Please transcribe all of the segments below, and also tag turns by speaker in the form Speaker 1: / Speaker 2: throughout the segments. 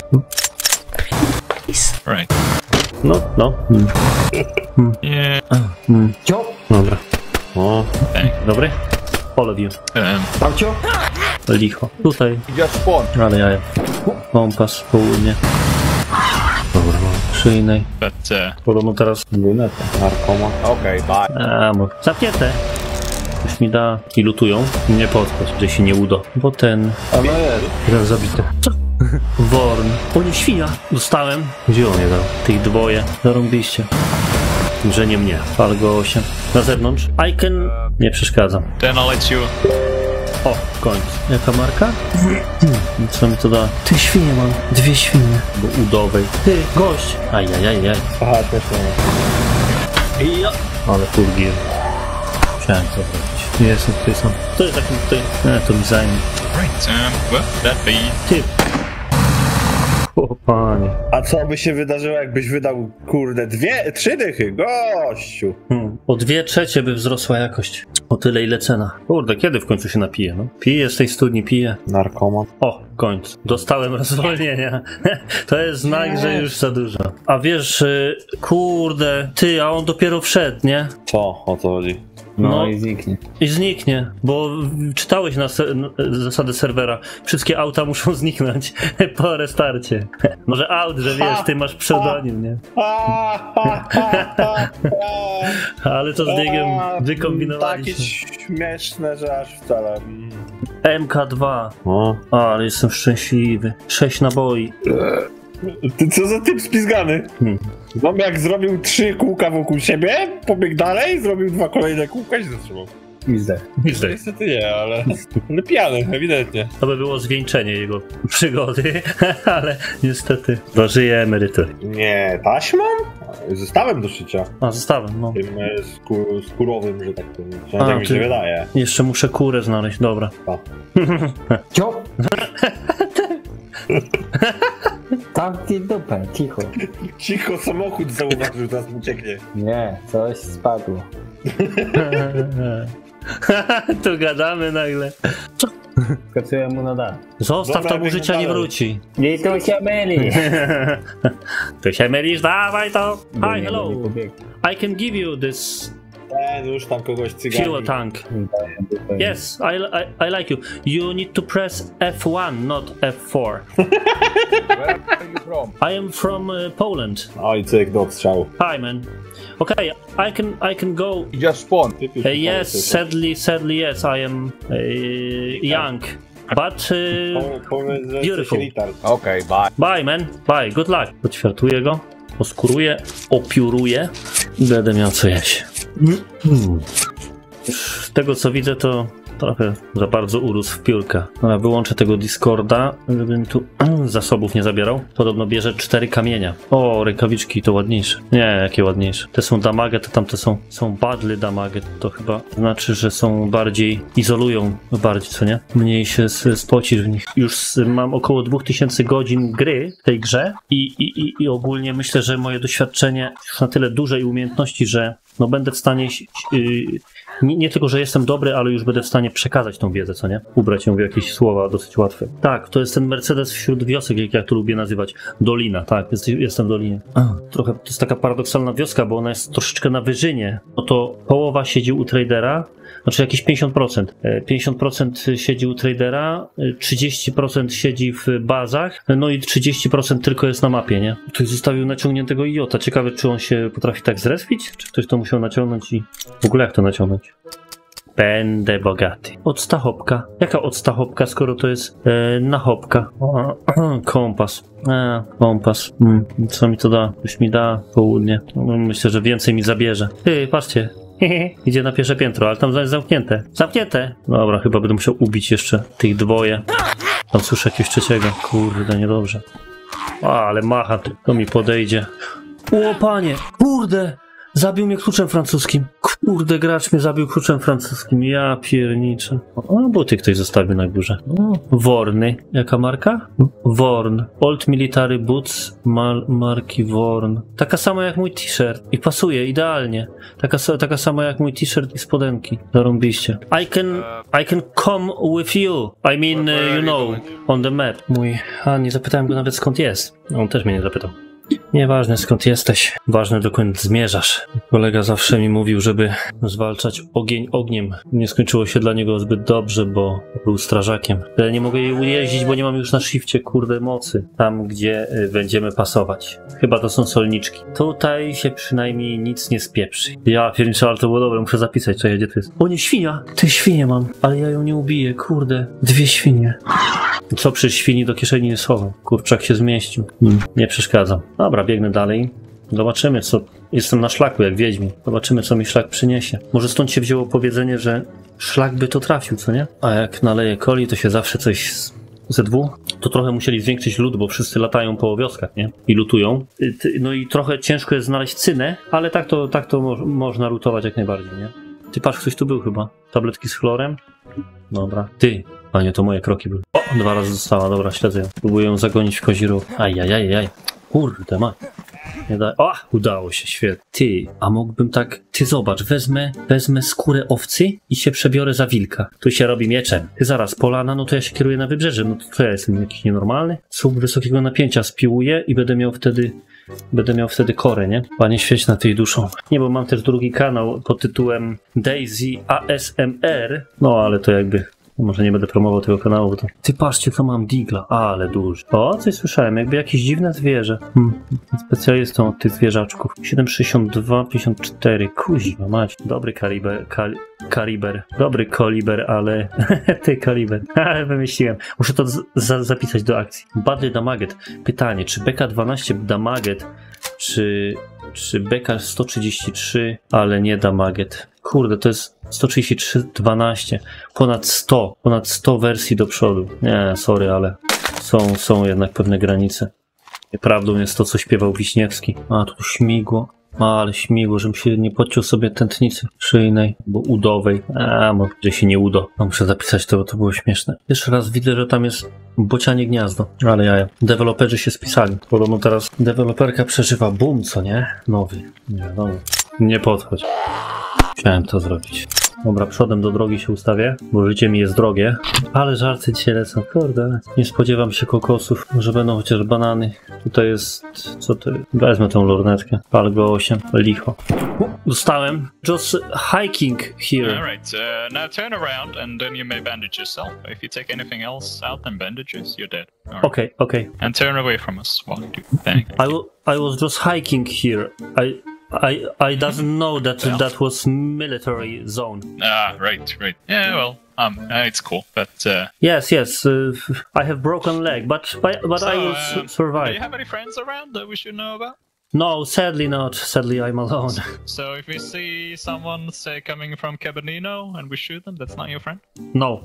Speaker 1: Right.
Speaker 2: No.
Speaker 1: Yeah.
Speaker 3: Cio!
Speaker 2: Dobra. O,
Speaker 1: Bang.
Speaker 2: dobry? All of you.
Speaker 3: Aucio!
Speaker 2: Licho. Tutaj.
Speaker 3: Just spawn.
Speaker 2: Ale jaja. Kompas, południe. Dobra, mam szyjnej.
Speaker 1: But
Speaker 2: Podobno teraz lunetę. Narkoma.
Speaker 3: Okej, bye.
Speaker 2: Może zamknięte. Już mi da i lutują. Nie podchodź, gdzie się nie uda. Bo ten...
Speaker 3: A no jest.
Speaker 2: Teraz zabity. Co? Worn. O nie, świnia. Dostałem. Gdzie on je dał? Tych dwoje. Zarąbiście. Że nie mnie. Falgo 8. Na zewnątrz. Icon. Nie przeszkadzam.
Speaker 1: then I'll let you.
Speaker 2: O, w końcu. Jaka marka? Co mi to da? Ty świnie mam. 2 świnie. Bo udowej. Ty, gość. Ajajajaj.
Speaker 3: Aha, też nie.
Speaker 2: Ja. Ale full gear. Chciałem to zrobić. Jestem tutaj sam. To jest taki tutaj. To mi zajmie.
Speaker 1: Right. Well, that be.
Speaker 2: Ty. O panie.
Speaker 3: A co by się wydarzyło, jakbyś wydał, kurde, 3 dychy? Gościu!
Speaker 2: O 2/3 by wzrosła jakość. O tyle ile cena. Kurde, kiedy w końcu się napiję, no? Piję z tej studni, piję.
Speaker 3: Narkoman.
Speaker 2: O, w końcu. Dostałem rozwolnienia. To jest znak, że już za dużo. A wiesz, kurde, ty, a on dopiero wszedł, nie?
Speaker 3: Co? O co chodzi?
Speaker 2: No
Speaker 3: i zniknie.
Speaker 2: I zniknie, bo czytałeś na zasady serwera. Wszystkie auta muszą zniknąć po restarcie. Może aut, że wiesz, ty masz pseudonim, nie? Ale to z biegiem wykombinowaliśmy.
Speaker 3: Takie śmieszne, że aż wcale.
Speaker 2: MK2. Ale jestem szczęśliwy. 6 naboi.
Speaker 3: Ty co za typ spizgany? Mam jak zrobił 3 kółka wokół siebie, pobiegł dalej, zrobił 2 kolejne kółka i się zatrzymał.
Speaker 2: Mizdek.
Speaker 3: Niestety nie, ale pijany, ewidentnie.
Speaker 2: To by było zwieńczenie jego przygody, ale niestety dożyje emerytury.
Speaker 3: Nie, taśmą? Zestawem do szycia.
Speaker 2: A, zestawem, no.
Speaker 3: Tym skórowym, że tak powiem. Tak mi się wydaje.
Speaker 2: Jeszcze muszę kurę znaleźć, dobra.
Speaker 4: Cio! Tamtej dupę, cicho.
Speaker 3: Cicho, samochód zauważył, teraz ucieknie.
Speaker 4: Nie, coś spadło.
Speaker 2: Tu gadamy nagle. Co?
Speaker 4: Skoczyłem mu na dach.
Speaker 2: Zostaw, to mu życia nie wróci.
Speaker 4: I tu się myli!
Speaker 2: Ty się mylisz, dawaj to. Hi, hello.
Speaker 4: Nie pobiegł.
Speaker 2: I can give you this
Speaker 3: Już tam kogoś cygani.
Speaker 2: fuel tank. Yes, I like you. You need to press F1, not F4.
Speaker 5: Where are you from?
Speaker 2: I am from Poland.
Speaker 3: Oj, cyk do odstrzału.
Speaker 2: Hi, man. Okay, I can go.
Speaker 5: You just spawned.
Speaker 2: Yes, sadly, yes. I am young, but beautiful.
Speaker 5: Okay, bye.
Speaker 2: Bye, man. Bye. Good luck. Podświartuję go, oskuruję, opióruję i będę miał co jeść. Z tego co widzę, to trochę za bardzo urósł w piórka. Dobra, wyłączę tego Discorda, żebym tu zasobów nie zabierał. Podobno bierze 4 kamienia. O, rękawiczki to ładniejsze. Nie, jakie ładniejsze. Te są damage, to tamte są badly damage. To chyba znaczy, że są bardziej, izolują bardziej, co nie? Mniej się spocisz w nich. Już mam około 2000 godzin gry w tej grze i ogólnie myślę, że moje doświadczenie już na tyle duże i umiejętności, że no będę w stanie nie tylko, że jestem dobry, ale już będę w stanie przekazać tą wiedzę, co nie? Ubrać ją w jakieś słowa dosyć łatwe. Tak, to jest ten Mercedes wśród wiosek, jak ja to lubię nazywać. Dolina, tak, jestem w Dolinie. Trochę to jest taka paradoksalna wioska, bo ona jest troszeczkę na wyżynie. No to połowa siedzi u tradera, znaczy jakieś 50%. 50% siedzi u tradera, 30% siedzi w bazach, no i 30% tylko jest na mapie, nie? Ktoś zostawił naciągniętego idiota. Ciekawe, czy on się potrafi tak zrespić? Czy ktoś to musiał naciągnąć i... W ogóle jak to naciągnąć? Będę bogaty. Odstachopka. Jaka odstachopka, skoro to jest nachopka? Kompas. Kompas. Co mi to da? Już mi da południe. Myślę, że więcej mi zabierze. Ty, patrzcie. Idzie na pierwsze piętro, ale tam jest zamknięte. Zamknięte! Dobra, chyba będę musiał ubić jeszcze tych dwoje. Tam słyszę jakiegoś trzeciego. Kurde, niedobrze. Ale macha, to mi podejdzie. O, panie! Kurde! Zabił mnie kluczem francuskim. Kurde, gracz mnie zabił kluczem francuskim. Ja pierniczę. O, buty ktoś zostawił na górze. Worny. Jaka marka? Worn. Old Military Boots marki Worn. Taka sama jak mój t-shirt. I pasuje idealnie. Taka sama jak mój t-shirt i spodenki. Zarąbiście. I can come with you. I mean, you know, on the map. Nie zapytałem go nawet skąd jest. On też mnie nie zapytał. Nieważne skąd jesteś, ważne dokąd zmierzasz. Kolega zawsze mi mówił, żeby zwalczać ogień ogniem. Nie skończyło się dla niego zbyt dobrze, bo był strażakiem. Ale nie mogę jej ujeździć, bo nie mam już na shifcie kurde mocy. Tam, gdzie będziemy pasować. Chyba to są solniczki. Tutaj się przynajmniej nic nie spieprzy. Ja pierniczę, ale to było dobre, muszę zapisać, co gdzie to jest. O nie, świnia! Ty świnię mam, ale ja ją nie ubiję, kurde. 2 świnie. Co przy świni do kieszeni nie schowam. Kurczak się zmieścił. Nie przeszkadzam. Dobra, biegnę dalej. Zobaczymy, co... Jestem na szlaku, jak wiedźmi. Zobaczymy, co mi szlak przyniesie. Może stąd się wzięło powiedzenie, że szlak by to trafił, co nie? A jak naleje coli, to się zawsze coś ze dwu. To trochę musieli zwiększyć lud, bo wszyscy latają po wioskach, nie? I lutują. No i trochę ciężko jest znaleźć cynę, ale tak to można lutować jak najbardziej, nie? Ty patrz, ktoś tu był chyba. Tabletki z chlorem. Dobra. Ty. A nie, to moje kroki były. O, 2 razy została, dobra, śledzę ją. Próbuję ją zagonić w kozi róg. Ajajajaj. Kurde, ma. Nie da... O, udało się, świetnie. Ty, a mógłbym tak... Ty zobacz, wezmę skórę owcy i się przebiorę za wilka. Tu się robi mieczem. Ty zaraz, polana, no to ja się kieruję na wybrzeże. No to ja jestem jakiś nienormalny. Słup wysokiego napięcia spiłuję i będę miał wtedy korę, nie? Panie, świeć na tej duszą. Nie, bo mam też drugi kanał pod tytułem Daisy ASMR. No, ale to jakby... Może nie będę promował tego kanału, bo to... Ty patrzcie, co mam digla. Ale duży. O, coś słyszałem, jakby jakieś dziwne zwierzę. Specjalistą od tych zwierzaczków. 7,62, 54. Kuźwa mać. Dobry kaliber. Dobry koliber, ale... Ty kaliber. Ale wymyśliłem. Muszę to zapisać do akcji. Badly Damaget. Pytanie, czy BK12 Damaget, czy BK133, ale nie Damaget. Kurde, to jest 133-12. Ponad 100 wersji do przodu. Nie, sorry, ale są jednak pewne granice. Prawdą jest to, co śpiewał Wiśniewski. A, tu śmigło. Ale śmigło, żebym się nie podciął sobie tętnicy szyjnej, bo udowej. Może się nie udo. No, muszę zapisać to, bo to było śmieszne. Jeszcze raz widzę, że tam jest bocianie gniazdo. Ale jaja. Deweloperzy się spisali. Podobno teraz deweloperka przeżywa boom, co nie? Nowy. Nie, nowy. Nie podchodź. Chciałem to zrobić. Dobra, przodem do drogi się ustawię, bo życie mi jest drogie. Ale żarty dzisiaj lecą. Kurde, nie spodziewam się kokosów, że będą chociaż banany. Tutaj jest... Co to jest? Wezmę tą lornetkę. Palgo 8. Licho. Dostałem. Just hiking here.
Speaker 1: Alright, now turn around and then you may bandage yourself. If you take anything else out than bandages, you're dead. Alright.
Speaker 2: Okay.
Speaker 1: And turn away from us while you do. Thank you.
Speaker 2: I was just hiking here. I doesn't know that was military zone.
Speaker 1: Right. Yeah, well, it's cool, but
Speaker 2: Yes. I have broken leg, but
Speaker 1: so,
Speaker 2: I will
Speaker 1: do
Speaker 2: survive.
Speaker 1: you have any friends around that we should know about?
Speaker 2: No, sadly not. Sadly, I'm alone.
Speaker 1: So if we see someone, say, coming from Cabanino and we shoot them, that's not your friend?
Speaker 2: No.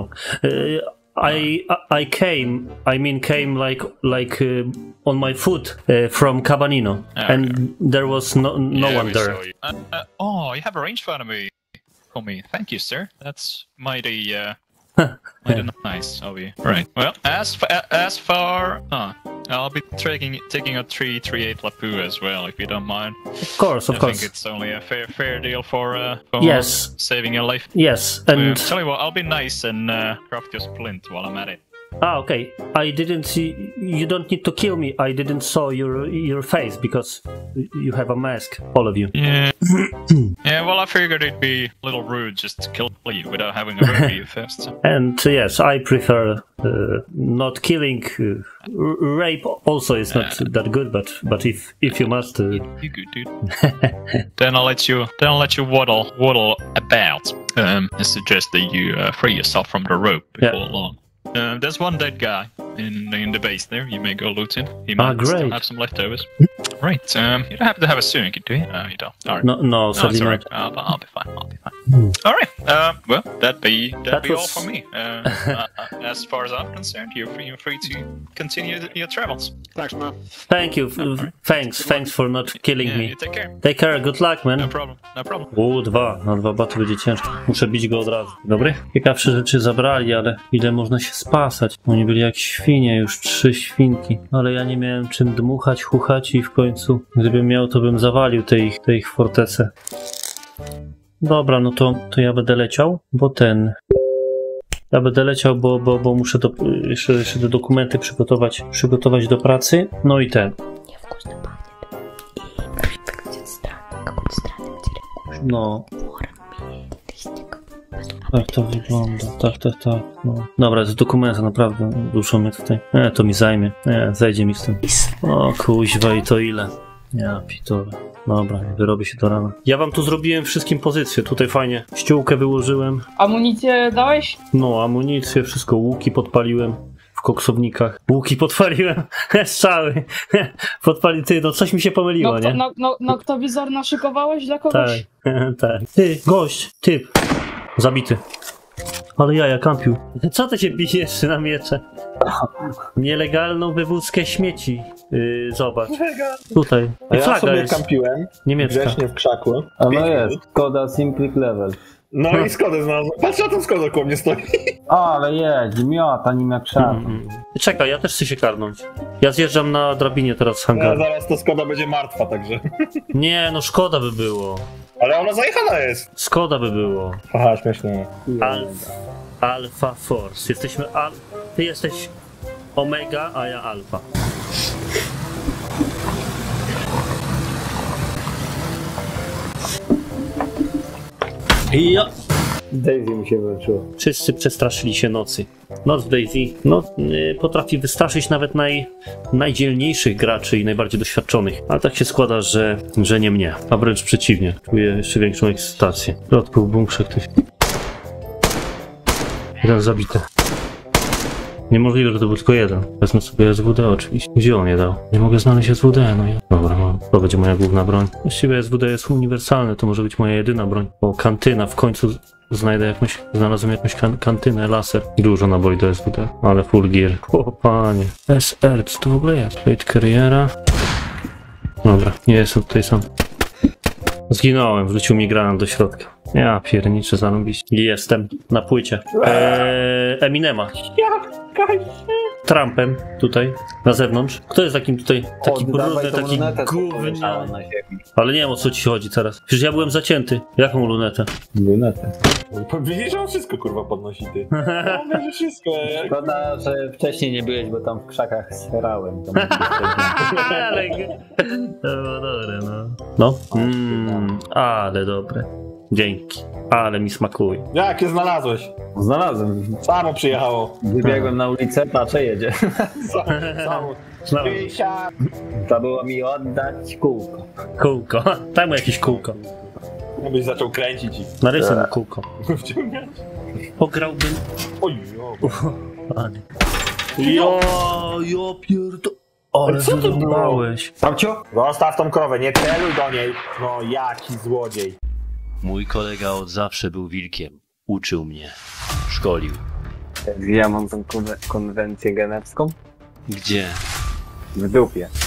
Speaker 2: I came like on my foot from Cabanino, and there was no one there.
Speaker 1: You have arranged for me. For me, thank you, sir. That's mighty nice of you. Right. Well, as far, I'll be taking a 338 Lapu as well, if you don't mind.
Speaker 2: Of course.
Speaker 1: I think it's only a fair deal for
Speaker 2: yes,
Speaker 1: saving your life.
Speaker 2: Yes, and
Speaker 1: tell you what, I'll be nice and craft your splint while I'm at it.
Speaker 2: Okay. I didn't see. You don't need to kill me. I didn't saw your face because you have a mask, all of you.
Speaker 1: Yeah. Yeah. Well, I figured it'd be a little rude just to kill you without having a review you first. So.
Speaker 2: And yes, I prefer not killing. Rape also is not that good, but if you must,
Speaker 1: you good, dude. Then I'll let you waddle about. I suggest that you free yourself from the rope before long. There's one dead guy in the base there. You may go loot him. He might still have some leftovers. Right. You don't happen to have a suit, do you? No, you don't. All right.
Speaker 2: No, sadly
Speaker 1: it's all
Speaker 2: not.
Speaker 1: right. I'll be fine. All right. Well, that'd be
Speaker 2: That
Speaker 1: all
Speaker 2: was-
Speaker 1: for me. As far as I'm concerned, you're free to continue your travels.
Speaker 6: Thanks, man.
Speaker 2: Thank you. Thanks for not killing
Speaker 1: Yeah,
Speaker 2: me.
Speaker 1: you take care.
Speaker 2: Take care, good luck, man.
Speaker 1: No problem. No problem.
Speaker 2: O, 2. Na 2 baty będzie ciężko. Muszę bić go od razu. Dobry? Ciekawsze rzeczy zabrali, ale ile można się spasać? Oni byli jak świnie, już 3 świnki. Ale ja nie miałem czym dmuchać, chuchać i w końcu, gdybym miał, to bym zawalił te ich fortece. Dobra, no to ja będę leciał, bo Ja będę leciał, bo muszę jeszcze te dokumenty przygotować do pracy. No i
Speaker 7: Невкусно пахнет. И будет странно, какой-то странный материал.
Speaker 2: No,
Speaker 7: Ворон листик.
Speaker 2: tak to wygląda. Tak. No. Dobra, z dokumenty naprawdę duszą mnie tutaj. To mi zajmie. Zajdzie mi z tym. O kuźwa i to ile? Ja pitole. Dobra, wyrobię się do rana. Ja wam tu zrobiłem wszystkim pozycję. Tutaj fajnie ściółkę wyłożyłem.
Speaker 8: Amunicję dałeś?
Speaker 2: No, amunicję, wszystko. Łuki podpaliłem w koksownikach. Łuki podpaliłem. Strzały. Ty, no coś mi się pomyliło, nie?
Speaker 8: Noktowizor naszykowałeś dla kogoś?
Speaker 2: Tak. Ty, gość, typ. Zabity. Ale jaja kampił. Co ty się bijesz na miecze? Nielegalną wywózkę śmieci. Zobacz. Tutaj.
Speaker 3: A ja
Speaker 2: Flaga
Speaker 3: sobie
Speaker 2: jest
Speaker 3: kampiłem
Speaker 2: niemiecka.
Speaker 3: grzecznie w krzaku.
Speaker 4: A no
Speaker 3: 5
Speaker 4: jest,
Speaker 3: minut.
Speaker 4: Skoda Simplik Level.
Speaker 3: No i Skodę znalazłem. Patrz, na tą Skodę koło mnie stoi.
Speaker 4: Ale jedź, miota nim jak szat.
Speaker 2: Czekaj, ja też chcę się karnąć. Ja zjeżdżam na drabinie teraz z
Speaker 3: No,
Speaker 2: hangaru.
Speaker 3: zaraz to Skoda będzie martwa, także.
Speaker 2: Nie, no szkoda by było.
Speaker 3: Ale ona zajechana jest.
Speaker 2: Szkoda by było.
Speaker 3: Aha, śmieszne.
Speaker 2: Alpha Force. Ty jesteś Omega, a ja Alpha. Ja.
Speaker 4: Daisy mi się włączyło.
Speaker 2: Wszyscy przestraszyli się nocy. Noc w Daisy potrafi wystraszyć nawet najdzielniejszych graczy i najbardziej doświadczonych. Ale tak się składa, że nie mnie. A wręcz przeciwnie. Czuję jeszcze większą ekscytację. W środku w bunkrze ktoś... Jeden zabity. Niemożliwe, że to był tylko jeden. Wezmę sobie SWD oczywiście. Gdzie on je dał? Nie mogę znaleźć SWD, no ja. Dobra, mam. To będzie moja główna broń. Właściwie SWD jest uniwersalny, to może być moja jedyna broń. Bo kantyna, w końcu znalazłem jakąś kantynę, laser. Dużo naboi do SWD, ale full gear. O panie. SR, co to w ogóle jest? Plate carriera. Dobra, nie jestem tutaj sam. Zginąłem, wrzucił mi granat do środka. Ja pierniczę zarąbiście. Jestem na płycie. Eminema. Trumpem tutaj, na zewnątrz. Kto jest takim tutaj, taki brudny, taki gówniany? Ale nie wiem, o co ci chodzi teraz. Przecież ja byłem zacięty. Jaką lunetę?
Speaker 4: Lunetę.
Speaker 3: Widzisz, że on wszystko kurwa podnosi, ty. No, że wszystko.
Speaker 4: Szkoda, że wcześniej nie byłeś, bo tam w krzakach srałem.
Speaker 2: Ale... To było dobre, no. No? Ale dobre. Dzięki. Ale mi smakuje.
Speaker 3: Jakie znalazłeś?
Speaker 4: Znalazłem.
Speaker 3: Samo przyjechało.
Speaker 4: Wybiegłem na ulicę, patrzę, jedzie.
Speaker 3: Samo.
Speaker 4: To było mi oddać kółko.
Speaker 2: Kółko. Tam jakieś kółko.
Speaker 3: Jakbyś zaczął kręcić i
Speaker 2: Narysuj na kółko.
Speaker 3: wciągać.
Speaker 2: Pograłbym...
Speaker 3: Oj,
Speaker 2: Panie. Jo pierdo... Ale
Speaker 3: co to było?
Speaker 2: wyrąbałeś.
Speaker 3: Babciu? Zostaw tą krowę, nie celuj do niej. No, jaki złodziej.
Speaker 9: Mój kolega od zawsze był wilkiem. Uczył mnie. Szkolił.
Speaker 4: Ja mam tą konwencję genewską
Speaker 9: Gdzie?
Speaker 4: w dupie.